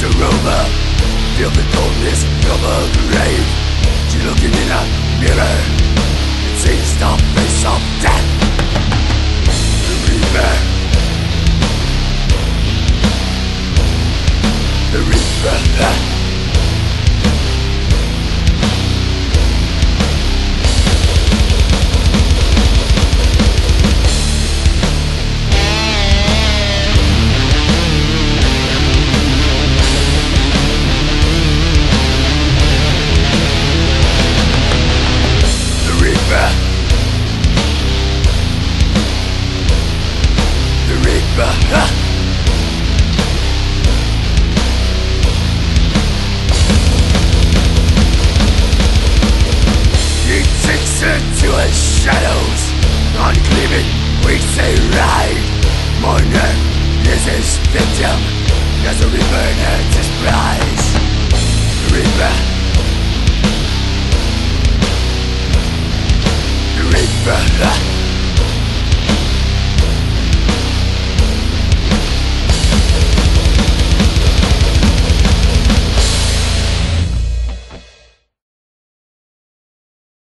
aroma, feel the coldness from a grave. She's looking in a mirror and sees the face of death. The Reaper, the Reaper. He takes her to the shadows. On gleaming wings they ride. Mourner is his victim as the Reaper earns his prize. The Reaper, the Reaper.